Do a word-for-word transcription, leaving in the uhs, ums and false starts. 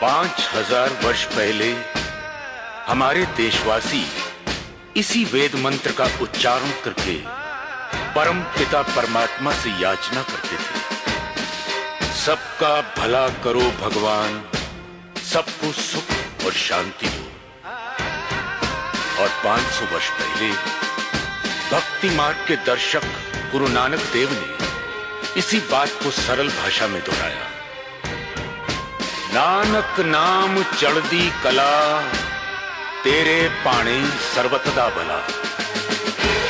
पांच हजार वर्ष पहले हमारे देशवासी इसी वेद मंत्र का उच्चारण करके परम पिता परमात्मा से याचना करते थे, सबका भला करो भगवान, सबको सुख और शांति हो। और पांच सौ वर्ष पहले भक्ति मार्ग के दर्शक गुरु नानक देव ने इसी बात को सरल भाषा में दोहराया। नानक नाम चढ़दी कला, तेरे पाणे सर्वतदा भला।